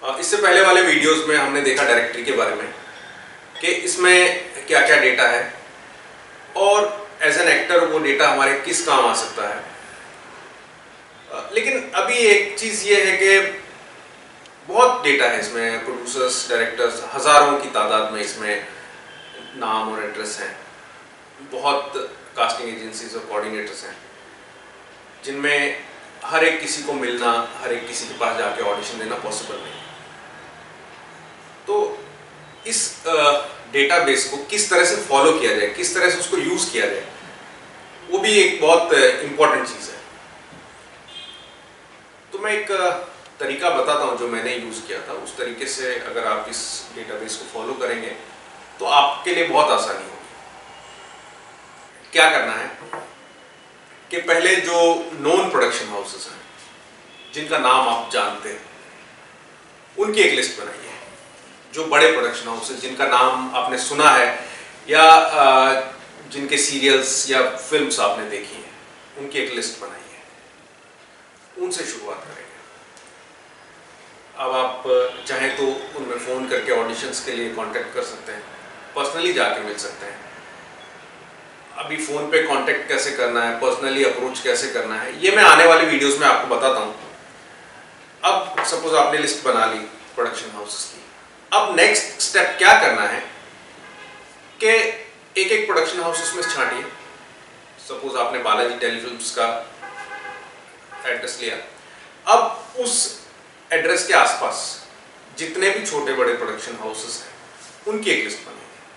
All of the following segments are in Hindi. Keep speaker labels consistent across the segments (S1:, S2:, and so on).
S1: इससे पहले वाले वीडियोस में हमने देखा डायरेक्टरी के बारे में कि इसमें क्या क्या डेटा है और एज एन एक्टर वो डेटा हमारे किस काम आ सकता है। लेकिन अभी एक चीज़ ये है कि बहुत डेटा है इसमें, प्रोड्यूसर्स, डायरेक्टर्स, हज़ारों की तादाद में इसमें नाम और एड्रेस हैं, बहुत कास्टिंग एजेंसीज और कोऑर्डिनेटर्स हैं जिनमें हर एक किसी को मिलना, हर एक किसी के पास जाके ऑडिशन देना पॉसिबल नहीं। तो इस डेटाबेस को किस तरह से फॉलो किया जाए, किस तरह से उसको यूज़ किया जाए, वो भी एक बहुत इम्पॉर्टेंट चीज़ है। तो मैं एक तरीका बताता हूँ जो मैंने यूज़ किया था। उस तरीके से अगर आप इस डेटाबेस को फॉलो करेंगे तो आपके लिए बहुत आसानी होगी। क्या करना है कि पहले जो नोन प्रोडक्शन हाउसेस हैं जिनका नाम आप जानते हैं उनकी एक लिस्ट बनाइए। जो बड़े प्रोडक्शन हाउसेस जिनका नाम आपने सुना है या जिनके सीरियल्स या फिल्म्स आपने देखी हैं, उनकी एक लिस्ट बनाइए, उनसे शुरुआत करेंगे। अब आप चाहें तो उनमें फ़ोन करके ऑडिशंस के लिए कांटेक्ट कर सकते हैं, पर्सनली जाके मिल सकते हैं। अभी फ़ोन पे कांटेक्ट कैसे करना है, पर्सनली अप्रोच कैसे करना है, ये मैं आने वाले वीडियोस में आपको बताता हूँ। अब सपोज आपने लिस्ट बना ली प्रोडक्शन हाउसेस की, अब नेक्स्ट स्टेप क्या करना है कि एक एक प्रोडक्शन हाउसेस में छांटिए। सपोज आपने बालाजी टेलीफिल्म्स का एड्रेस लिया, अब उस एड्रेस के आसपास जितने भी छोटे बड़े प्रोडक्शन हाउसेस हैं उनकी एक लिस्ट बनाइए।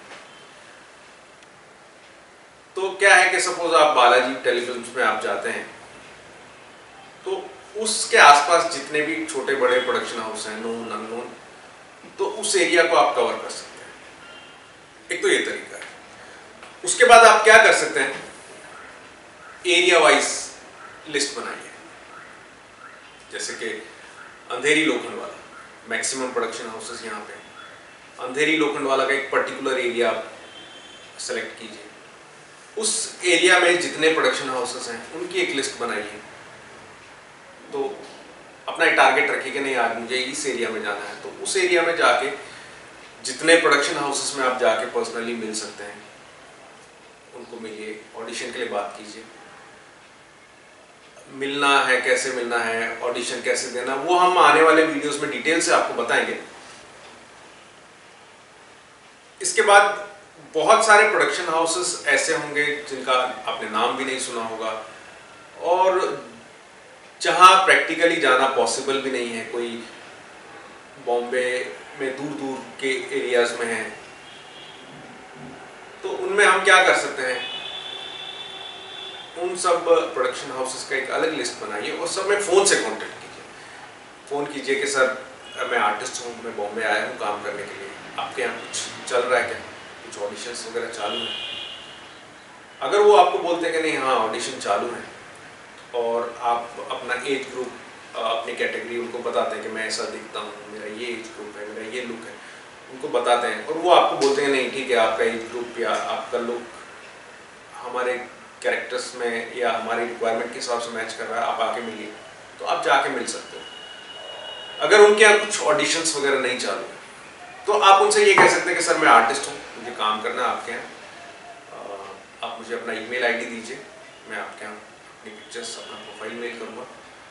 S1: तो क्या है कि सपोज आप बालाजी टेलीफिल्म्स में आप जाते हैं तो उसके आसपास जितने भी छोटे बड़े प्रोडक्शन हाउस हैं, नोन अननोन, तो उस एरिया को आप कवर कर सकते हैं। एक तो ये तरीका है। उसके बाद आप क्या कर सकते हैं, एरिया वाइज लिस्ट बनाइए। जैसे कि Andheri Lokhandwala, maximum production houses यहाँ पे, अंधेरी लोखंडवाला का एक पर्टिकुलर एरिया आप सेलेक्ट कीजिए। उस एरिया में जितने प्रोडक्शन हाउसेस हैं उनकी एक लिस्ट बनाइए। तो अपना एक टारगेट रखिए कि नहीं आज मुझे इस एरिया में जाना है, तो उस एरिया में जाके जितने प्रोडक्शन हाउसेस में आप जाके पर्सनली मिल सकते हैं उनको मिलिए, ऑडिशन के लिए बात कीजिए। मिलना है, कैसे मिलना है, ऑडिशन कैसे देना, वो हम आने वाले वीडियोस में डिटेल से आपको बताएंगे। इसके बाद बहुत सारे प्रोडक्शन हाउसेस ऐसे होंगे जिनका आपने नाम भी नहीं सुना होगा और जहां प्रैक्टिकली जाना पॉसिबल भी नहीं है, कोई बॉम्बे में दूर दूर के एरियाज में है, तो उनमें हम क्या कर सकते हैं, उन सब प्रोडक्शन हाउसेस का एक अलग लिस्ट बनाइए और सब में फ़ोन से कांटेक्ट कीजिए। फ़ोन कीजिए कि सर मैं आर्टिस्ट हूँ, मैं बॉम्बे आया हूँ काम करने के लिए, आपके यहाँ कुछ चल रहा है क्या, कुछ ऑडिशंस वगैरह चालू हैं। अगर वो आपको बोलते हैं कि नहीं हाँ ऑडिशन चालू है और आप अपना एज ग्रुप, अपनी कैटेगरी उनको बताते हैं कि मैं ऐसा दिखता हूँ, मेरा ये एज ग्रुप है, मेरा ये लुक है, उनको बताते हैं और वो आपको बोलते हैं नहीं ठीक है आपका एज ग्रुप या आपका लुक हमारे कैरेक्टर्स में या हमारी रिक्वायरमेंट के हिसाब से मैच कर रहा है, आप आके मिलिए, तो आप जाके मिल सकते हो। अगर उनके यहाँ कुछ ऑडिशंस वगैरह नहीं चालू है तो आप उनसे ये कह सकते हैं कि सर मैं आर्टिस्ट हूँ, मुझे काम करना है आपके यहाँ, आप मुझे अपना ईमेल आईडी दीजिए, मैं आपके यहाँ अपनी पिक्चर्स, अपना प्रोफाइल मेल करूँगा।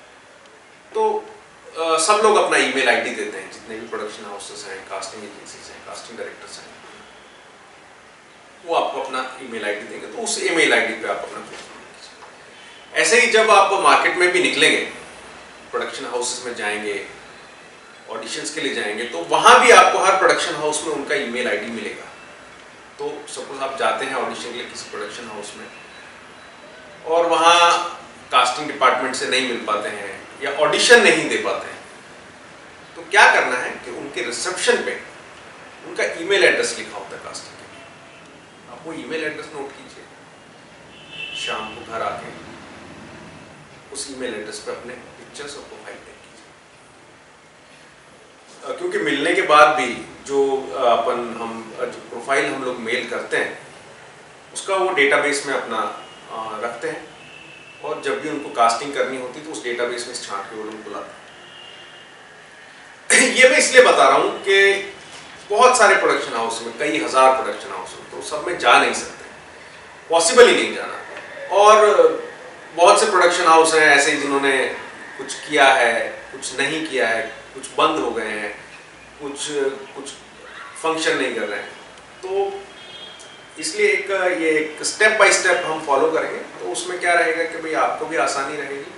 S1: तो सब लोग अपना ईमेल आईडी देते हैं, जितने भी प्रोडक्शन हाउसेस हैं, कास्टिंग एजेंसीज हैं, कास्टिंग डायरेक्टर्स हैं, वो आपको अपना ईमेल आईडी देंगे, तो उस ईमेल आईडी पे आप अपना प्रोफाइल कीजिए। ऐसे ही जब आप मार्केट में भी निकलेंगे, प्रोडक्शन हाउसेस में जाएंगे, ऑडिशंस के लिए जाएंगे, तो वहाँ भी आपको हर प्रोडक्शन हाउस में उनका ईमेल आईडी मिलेगा। तो सपोज आप जाते हैं ऑडिशन के लिए किसी प्रोडक्शन हाउस में और वहाँ कास्टिंग डिपार्टमेंट से नहीं मिल पाते हैं या ऑडिशन नहीं दे पाते हैं, तो क्या करना है कि उनके रिसेप्शन पे उनका ईमेल एड्रेस लिखा होता है कास्टिंग के लिए। आप वो ईमेल एड्रेस नोट कीजिए, शाम को घर आके उस ईमेल एड्रेस पे अपने पिक्चर्स और प्रोफाइल देख कीजिए। क्योंकि मिलने के बाद भी जो जो प्रोफाइल हम लोग मेल करते हैं उसका वो डेटाबेस में अपना रखते हैं और जब भी उनको कास्टिंग करनी होती है तो उस डेटाबेस में छांट के वो लोग बुलाते हैं। ये मैं इसलिए बता रहा हूँ कि बहुत सारे प्रोडक्शन हाउस में, कई हजार प्रोडक्शन हाउस में, तो सब में जा नहीं सकते, पॉसिबल ही नहीं जाना। और बहुत से प्रोडक्शन हाउस हैं ऐसे जिन्होंने कुछ किया है, कुछ नहीं किया है, कुछ बंद हो गए हैं, कुछ फंक्शन नहीं कर रहे हैं। तो इसलिए एक स्टेप बाय स्टेप हम फॉलो करेंगे, तो उसमें क्या रहेगा कि भाई आपको भी आसानी रहेगी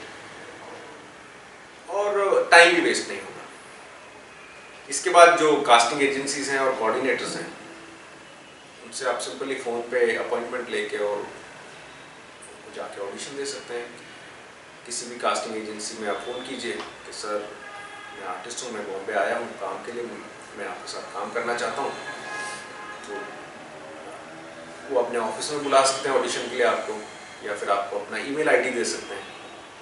S1: और टाइम भी वेस्ट नहीं होगा। इसके बाद जो कास्टिंग एजेंसीज हैं और कोऑर्डिनेटर्स हैं, उनसे आप सिंपली फ़ोन पे अपॉइंटमेंट लेके और जाके ऑडिशन दे सकते हैं। किसी भी कास्टिंग एजेंसी में आप फ़ोन कीजिए कि सर मैं आर्टिस्ट हूँ, मैं बॉम्बे आया हूँ काम के लिए, मैं आपके साथ काम करना चाहता हूँ। तो वो अपने ऑफिस में बुला सकते हैं ऑडिशन के लिए आपको, या फिर आपको अपना ईमेल आईडी दे सकते हैं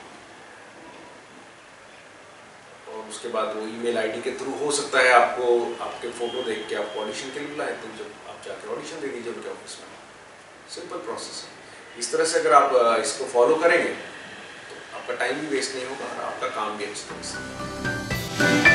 S1: और उसके बाद वो ईमेल आईडी के थ्रू हो सकता है आपको आपके फ़ोटो देख के आपको ऑडिशन के लिए बुलाएं, तो जब आप जाके ऑडिशन दे दीजिए उनके ऑफिस में। सिंपल प्रोसेस है। इस तरह से अगर आप इसको फॉलो करेंगे तो आपका टाइम भी वेस्ट नहीं होगा और आपका काम भी अच्छी तरह से।